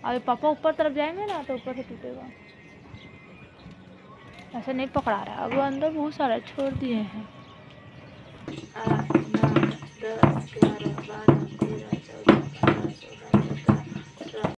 अभी पापा ऊपर तरफ जाएंगे ना तो ऊपर से टूटेगा। ऐसे नहीं पकड़ा रहा है, अब अंदर बहुत सारा छोड़ दिए हैं।